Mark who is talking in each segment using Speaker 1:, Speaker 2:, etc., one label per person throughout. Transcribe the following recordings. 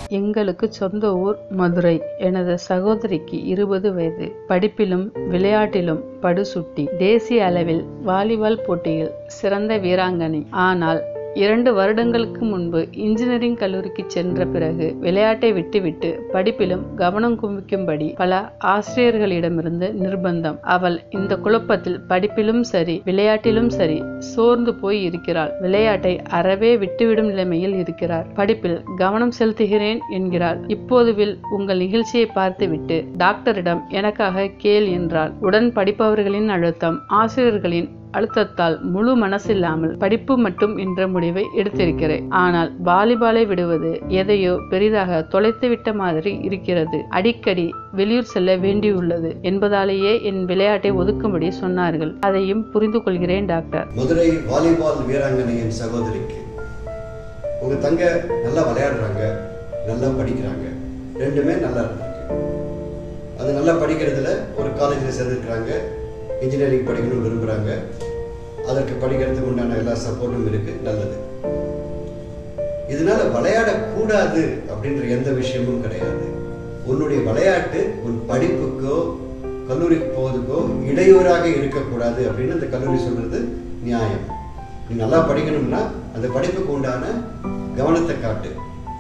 Speaker 1: எங்களுக்கு சொந்த ஊர் மதுரை. எனது சகோதரிக்கு 20 வயது. படிப்பிலும் விளையாட்டிலும் படுசுட்டி. தேசிய அளவில் வாலிபால் போட்டியில் சிறந்த வீராங்கனை. ஆனால் 2 வருடங்களுக்கு முன்பு இன்ஜினியரிங் கல்லூரிக்கு சென்ற பிறகு விளையாட்டை விட்டுவிட்டு படிப்பிலும் கவனம் குவிக்கும்படி பல ஆசிரியர்களிடமிருந்து நிர்பந்தம். அவள் இந்த குழப்பத்தில் படிப்பிலும் சரி விளையாட்டிலும் சரி சோர்ந்து போய் இருக்கிறாள். விளையாட்டை அறவே விட்டுவிடும் நிலைமையில் இருக்கிறார். படிப்பில் கவனம் செலுத்துகிறேன் என்கிறாள். இப்போதுவில் உங்கள் நிகழ்ச்சியை பார்த்துவிட்டு டாக்டரிடம் எனக்காக கேள் என்றாள். உடன் படிப்பவர்களின் அழுத்தம், ஆசிரியர்களின் அழுத்தத்தால் முழு மனசில்லாமல் படிப்பு மட்டும் என்ற முடிவை எடுத்திருக்கிறேன். ஆனால் வாலிபாலை விடுவது எதையோ பெரிதாக தொலைத்துவிட்ட மாதிரி இருக்கிறது. அடிக்கடி வெளியூர் செல்ல வேண்டியுள்ளது என்பதாலேயே என் விளையாட்டை ஒதுக்கும்படி சொன்னார்கள். அதையும் புரிந்து கொள்கிறேன் டாக்டர்.
Speaker 2: மதுரை வாலிபால் வீராங்கனையின் சகோதரிக்கு உங்க தங்க நல்லா விளையாடுறாங்க, நல்லா படிக்கிறாங்க, ரெண்டுமே நல்லா இருக்கு. அது நல்லா படிக்கிறதுல ஒரு காலேஜில் சேர்ந்துருக்கிறாங்க. இன்ஜினியரிங் படிக்கணும்னு விரும்புகிறாங்க. அதற்கு படிக்கிறதுக்கு உண்டான எல்லா சப்போர்ட்டும் இருக்கு, நல்லது. இதனால விளையாடக்கூடாது அப்படின்ற எந்த விஷயமும் கிடையாது. உன்னுடைய விளையாட்டு உன் படிப்புக்கோ கல்லூரிக்கு போவதுக்கோ இடையூறாக இருக்கக்கூடாது அப்படின்னு அந்த கல்லூரி சொல்றது நியாயம். நீ நல்லா படிக்கணும்னா அந்த படிப்புக்கு உண்டான கவனத்தை காட்டு.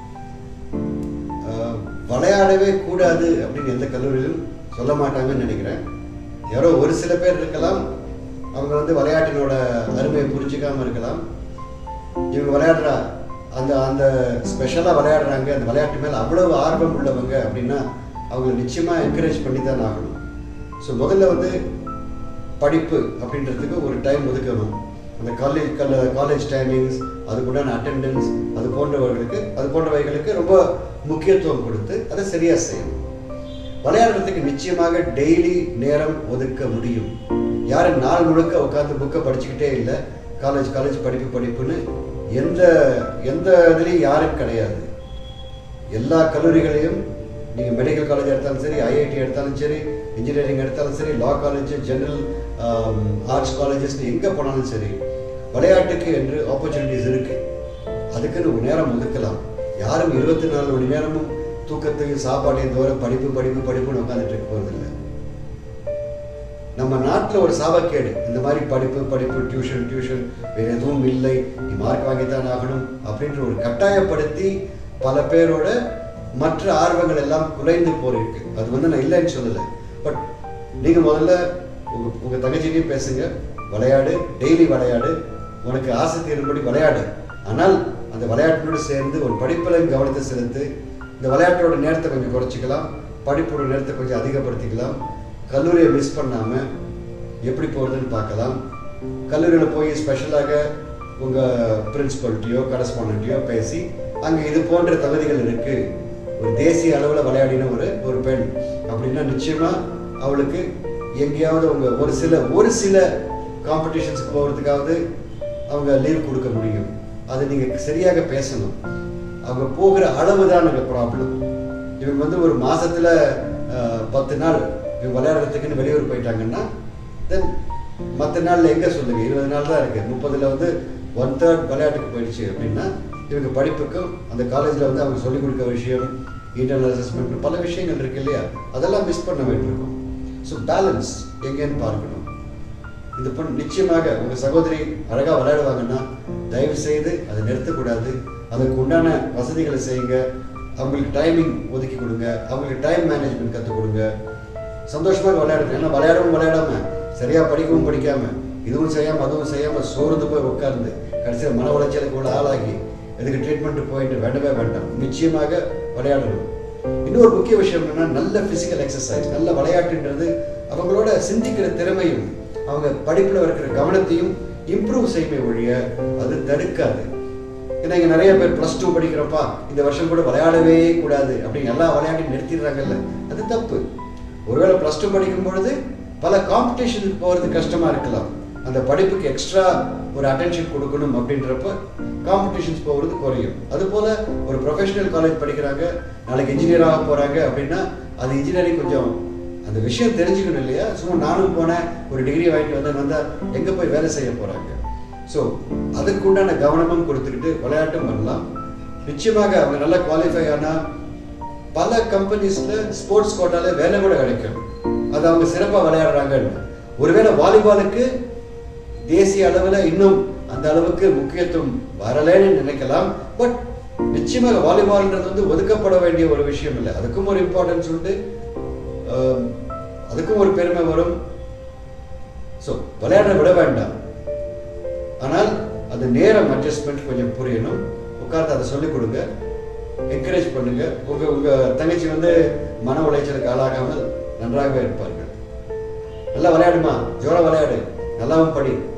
Speaker 2: விளையாடவே கூடாது அப்படின்னு எந்த கல்லூரியிலும் சொல்ல மாட்டாங்கன்னு நினைக்கிறேன். யாரோ ஒரு சில பேர் இருக்கலாம், அவங்க விளையாட்டினோட அருமையை புரிஞ்சுக்காம இருக்கலாம். இவங்க விளையாடுறா அந்த ஸ்பெஷலாக விளையாடுறாங்க, அந்த விளையாட்டு மேலே அவ்வளவு ஆர்வம் உள்ளவங்க அப்படின்னா அவங்களை நிச்சயமாக என்கரேஜ் பண்ணி தான் ஆகணும். ஸோ முதல்ல படிப்பு அப்படின்றதுக்கு ஒரு டைம் ஒதுக்கணும். அந்த காலேஜ் டைமிங்ஸ், அதுக்குண்டான அட்டெண்டன்ஸ், அது போன்றவைகளுக்கு ரொம்ப முக்கியத்துவம் கொடுத்து அதை சரியாக செய்யணும். விளையாடுறதுக்கு நிச்சயமாக டெய்லி நேரம் ஒதுக்க முடியும். யாரும் நாள் முழுக்க உட்காந்து புக்கை படிச்சுக்கிட்டே இல்லை, காலேஜ் படிப்புன்னு எந்த இதுலேயும் யாரும் கிடையாது. எல்லா கல்லூரிகளையும் நீங்கள் மெடிக்கல் காலேஜ் எடுத்தாலும் சரி, ஐஐடி எடுத்தாலும் சரி, இன்ஜினியரிங் எடுத்தாலும் சரி, law college, general arts colleges எங்கே போனாலும் சரி, விளையாட்டுக்கு என்று ஆப்பர்ச்சுனிட்டிஸ் இருக்கு. அதுக்குன்னு நேரம் ஒதுக்கலாம். யாரும் 24 மணி நேரமும் தூக்கத்தையும் சாப்பாட்டையும் தவிர படிப்புன்னு உட்காந்துட்டு இருக்க போறதில்லை. நம்ம நாட்டில் ஒரு சாபக்கேடு, இந்த மாதிரி படிப்பு டியூஷன் வேற எதுவும் இல்லை, நீ மார்க் வாங்கித்தான் ஆகணும் அப்படின்ற ஒரு கட்டாயப்படுத்தி பல பேரோட மற்ற ஆர்வங்கள் எல்லாம் குறைந்து போயிருக்கு. அது நான் இல்லைன்னு சொல்லலை. பட் நீங்க முதல்ல உங்க தங்கச்சிட்டையும் பேசுங்க, விளையாடு, டெய்லி விளையாடு, உனக்கு ஆசை தீரும்படி விளையாடு. ஆனால் அந்த விளையாட்டினோடு சேர்ந்து ஒரு படிப்பில் கவனத்தை செலுத்து. இந்த விளையாட்டோட நேரத்தை கொஞ்சம் குறைச்சிக்கலாம், படிப்போட நேரத்தை கொஞ்சம் அதிகப்படுத்திக்கலாம். கல்லூரியை மிஸ் பண்ணாமல் எப்படி போகிறதுன்னு பார்க்கலாம். கல்லூரியில் போய் ஸ்பெஷலாக உங்கள் பிரின்சிபல்கிட்டையோ கரஸ்பாண்டன்ட்டையோ பேசி அங்கே இது போன்ற தகுதிகள் இருக்குது, ஒரு தேசிய அளவில் விளையாடின ஒரு பெண் அப்படின்னா நிச்சயமாக அவளுக்கு எங்கேயாவது ஒரு சில காம்படிஷன்ஸுக்கு போகிறதுக்காவது அவங்க லீவ் கொடுக்க முடியும். அதை நீங்கள் சரியாக பேசணும். அவங்க போகிற அளவு தான் எனக்கு ப்ராப்ளம். இவங்க ஒரு மாசத்துல 10 நாள் இவங்க விளையாடுறதுக்குன்னு வெளியூர் போயிட்டாங்கன்னா தென் மற்ற நாள்ல எங்க சொல்லுங்க, 20 நாள் தான் இருக்கு. 30ல் 1/3 விளையாட்டுக்கு போயிடுச்சு அப்படின்னா இவங்க படிப்புக்கும் அந்த காலேஜில் அவங்க சொல்லிக் கொடுக்க விஷயம், இன்டர்னல் அசஸ்மெண்ட், பல விஷயங்கள் இருக்கு இல்லையா, அதெல்லாம் மிஸ் பண்ண வேண்டியிருக்கும். ஸோ பேலன்ஸ் எங்கேன்னு பார்க்கணும். இந்த பொண்ணு நிச்சயமாக உங்க சகோதரி அழகா விளையாடுவாங்கன்னா தயவு செய்து அதை நிறுத்தக்கூடாது. அதுக்கு உண்டான வசதிகளை செய்யுங்க. அவங்களுக்கு டைமிங் ஒதுக்கி கொடுங்க, அவங்களுக்கு டைம் மேனேஜ்மெண்ட் கற்றுக் கொடுங்க. சந்தோஷமாக விளையாடுங்க. ஏன்னா விளையாடாம சரியா படிக்கவும் படிக்காம இதுவும் செய்யாம அதுவும் செய்யாம சோர்ந்து போய் உட்கார்ந்து கடைசியில் மன உளைச்சலுக்கு உள்ள ஆளாகி எதுக்கு ட்ரீட்மெண்ட் போயிட்டு வேண்டவே வேண்டாம். நிச்சயமாக விளையாடணும். இன்னொரு முக்கிய விஷயம் என்னன்னா, நல்ல பிசிக்கல் எக்ஸசைஸ், நல்ல விளையாட்டுன்றது அவங்களோட சிந்திக்கிற திறமையும் அவங்க படிப்புல இருக்கிற கவனத்தையும் இம்ப்ரூவ் செய்யுமே ஒழிய அது தடுக்காது. ஏன்னா இங்க நிறைய பேர் +2 படிக்கிறப்பா இந்த வருஷம் கூட விளையாடவே கூடாது அப்படின்னு எல்லா விளையாட்டையும் நிறுத்திடுறாங்கல்ல, அது தப்பு. ஒருவேளை +2 படிக்கும் பொழுது பல காம்படிஷனுக்கு போகிறது கஷ்டமா இருக்கலாம். அந்த படிப்புக்கு எக்ஸ்ட்ரா ஒரு அட்டென்ஷன் கொடுக்கணும் அப்படின்றப்ப காம்படிஷன்ஸ் போகிறது குறையும். அதுபோல ஒரு ப்ரொஃபஷனல் காலேஜ் படிக்கிறாங்க, நாளைக்கு இன்ஜினியராக போறாங்க அப்படின்னா அது இன்ஜினியரிங் கொஞ்சம் அந்த விஷயம் தெரிஞ்சுக்கணும் இல்லையா. சும்மா நானும் போனேன் ஒரு டிகிரி வாங்கிட்டு வந்தால் எங்கே போய் வேலை செய்ய போறாங்க. ஸோ அதுக்குண்டான கவனமும் கொடுத்துக்கிட்டு விளையாட்டும் பண்ணலாம். நிச்சயமாக அவங்க நல்லா குவாலிஃபை ஆனால் பல கம்பெனிஸ்ல ஸ்போர்ட்ஸ் கோட்டால வேலை கூட கிடைக்கும், அது அவங்க சிறப்பாக விளையாடுறாங்கன்னு. ஒருவேளை வாலிபாலுக்கு தேசிய அளவில் இன்னும் அந்த அளவுக்கு முக்கியத்துவம் வரலன்னு நினைக்கலாம். பட் நிச்சயமாக வாலிபால்ன்றது ஒதுக்கப்பட வேண்டிய ஒரு விஷயம் இல்லை. அதுக்கும் ஒரு இம்பார்ட்டன்ஸ் உண்டு, அதுக்கும் ஒரு பெருமை வரும். ஸோ விளையாட விட வேண்டாம், ஆனால் அது நேரம் அட்ஜஸ்ட்மெண்ட் கொஞ்சம் புரியணும். உட்கார்ந்து அதை சொல்லிக் கொடுங்க, என்கரேஜ் பண்ணுங்க. உங்க தங்கச்சி மன உளைச்சலுக்கு ஆளாகாமல் நன்றாகவே இருப்பார்கள். நல்லா விளையாடுமா, ஜோரா விளையாடு, நல்லாவும் படி.